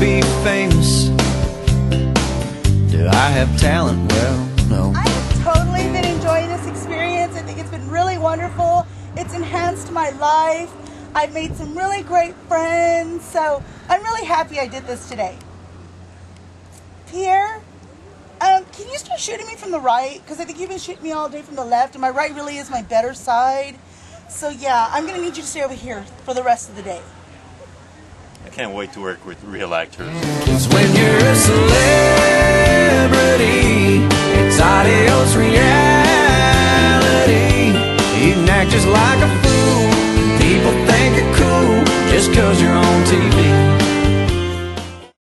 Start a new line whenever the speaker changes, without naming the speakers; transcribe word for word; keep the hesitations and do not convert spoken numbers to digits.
be famous. Do I have talent? Well, no.
I have totally been enjoying this experience. I think it's been really wonderful. It's enhanced my life. I've made some really great friends. So I'm really happy I did this today. Pierre, um, can you start shooting me from the right? Because I think you've been shooting me all day from the left, and my right really is my better side. So yeah, I'm going to need you to stay over here for the rest of the day.
I can't wait to work with real actors.
'Cause when you're a celebrity